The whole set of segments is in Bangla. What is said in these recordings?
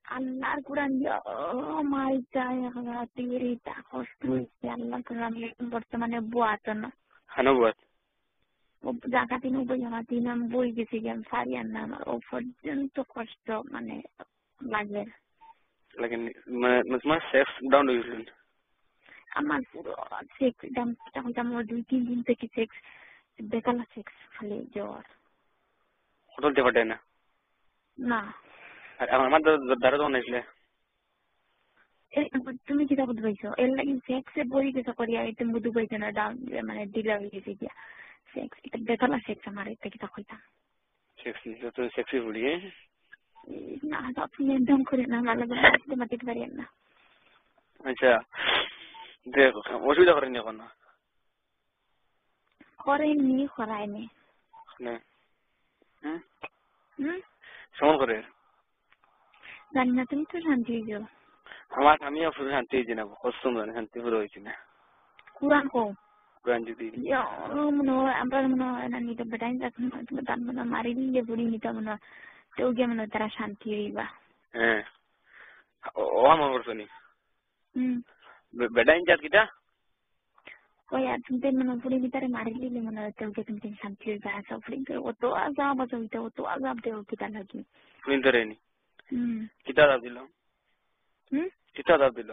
আল্লাহর কোরআন দিয়ে মাই চাই তীরিটা কষ্ট হয়েছে আল্লাহ কোরআন বর্তমানে বুয়াত না হানো বুয়াত জায়গা তিন জায়গা তিন আমি বই গেছি গেম সারি আর না আমার ও পর্যন্ত কষ্ট মানে লাগবে লাগে মানে তোমার সেক্স ডাউন হয়েছিল আমার পুরো সেক্স দাম 2-3 দিন থেকে সেক্স বেকালা সেক্স খালি জ্বর হোটেল দেওয়া না না আর আমার দ্বারা তো অনেক তুমি কিতা বুঝ পাইছো এর লাগি সেক্সে বই গেছো করিয়া তুমি বুঝ পাইছো না ডাউন মানে ডিলে হয়ে গেছে গিয়া সেক্স এটা বেকালা সেক্স আমার এটা কিতা কইতা সেক্স তো সেক্সি বুড়ি না আপনি একদম করে না ভালো করে মাটিতে পারেন না আচ্ছা দেখো অসুবিধা করেনি এখন করেননি করায়নি না সমান করে জানি না তুমি তো শান্তি হয়েছো আমার আমিও পুরো শান্তি হয়েছি না কষ্ট মানে শান্তি পুরো হয়েছি না কুরআন কো কুরআন যদি মনে হয় আমরা মনে হয় না নিতে বেটাই যখন তুমি তার মনে মারি দিলে বুড়ি নিতে মনে হয় তো গিয়ে মনে তারা শান্তি হইবা হ্যাঁ ও আমার করছনি বেটাইন জাত কিটা ওই আর তুমি মনে বুড়ি নিতারে মারি দিলে মনে হয় তো গিয়ে তুমি শান্তি হইবা সব বুড়ি ও তো আজাব আছে ও তো আজাব দেও কিতা লাগি বুড়ি তো রেনি কিতা আজাব দিল কিতা আজাব দিল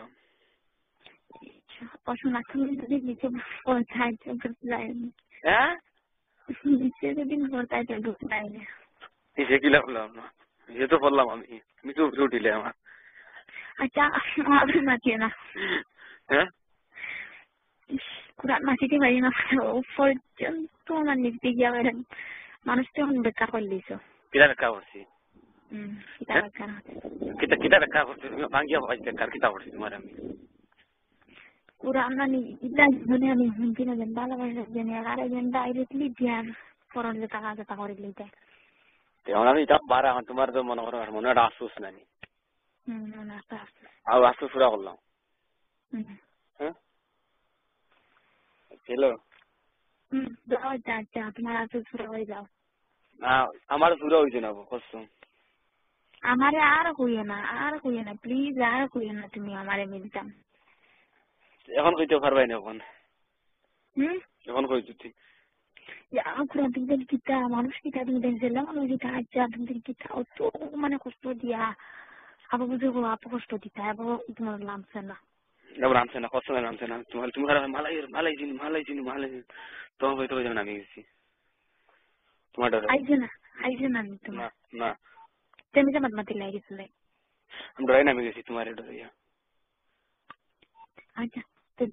পশু না তুমি যদি নিচে পৌঁছায় তো যায়নি হ্যাঁ নিচে যদি পৌঁছায় তো ঢুক যায়নি নিচে কি লাগলাম না নিচে তো পড়লাম আমি তুমি তো উপরে উঠিলে আমার আচ্ছা আপনি মাতিয়ে না হ্যাঁ কুরআন মাসিতে পারি না ও পর্যন্ত আমার নিচে গিয়া বেড়েন মানুষ তো এখন বেকার করে দিয়েছো কিতা বেকার করছি কিতা বেকার কিতা বেকার করছি ভাঙ্গিয়া ভাই বেকার কিতা করছি তোমার আমি কুরআন মানে ইলা জীবনে আমি শুনছি না যেন ভালোবাসা জেনে আর যেন ডাইরেক্টলি ধ্যান পড়লে টাকা করে লইতে আমি এটা বারা তোমার তো মনে করো মনে একটা আফসোস নানি মনে একটা আর আফসোস পুরা করলাম হ্যাঁ হ্যালো যাও যা তোমার আফসোস পুরা হয়ে যাও আমার পুরা হয়েছে না কষ্ট আমারে আর কইও না প্লিজ আর কইও না তুমি আমারে মিলতাম এখন কইতে পারবাই না এখন কই তুই তুমি কিতা মানুষ কিতা তুমি দেখছিলাম মানুষ কিতা আচ্ছা তুমি কিতা অত মানে কষ্ট দিয়া আবার বুঝে আপু কষ্ট দিতা আবার তোমার নামছে না এবার নামছে না কষ্ট নামছে না তুমি মালাই তোমার হয়তো হয়ে যাবে নামে গেছি তোমার আইছে না আমি তোমার না তুমি জামাত মাতি লাগিয়েছিল আমি ডরাই নামে গেছি তোমার ডরাইয়া আচ্ছা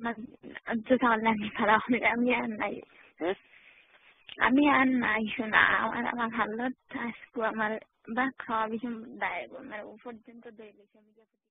আমি আর নাই শোনা আমার ভালো আমার বা খাওয়া ভীষণ দায় আমার পর্যন্ত দই